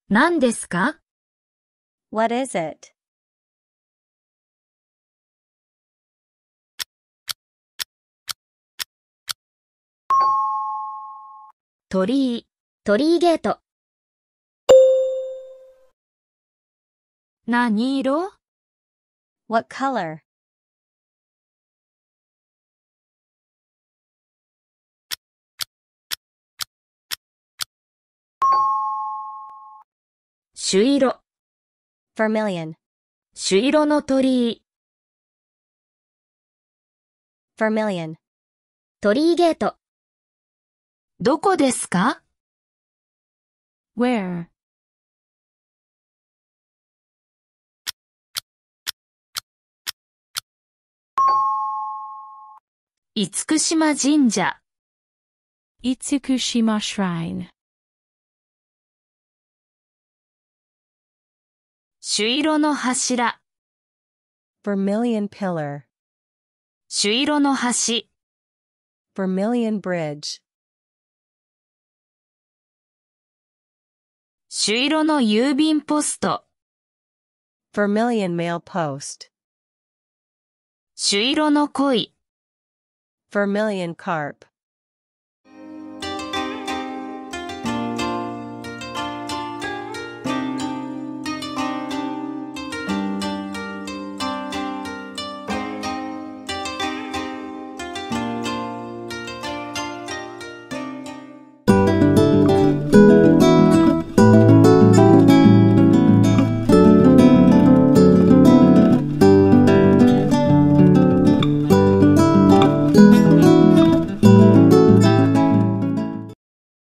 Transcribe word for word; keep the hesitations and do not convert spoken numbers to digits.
何ですか？ What is it? 鳥居、鳥居ゲート。何色？ What color? 朱色、 Vermilion. 朱色の鳥居。 Vermilion. 鳥居ゲート。どこですか？ Where? 厳島神社。 Itsukushima Shrine. 朱色の柱。 Vermilion pillar. 朱色の橋。 Vermilion bridge. 朱色の郵便ポスト。 Vermilion mail post. 朱色の鯉。 Vermilion carp.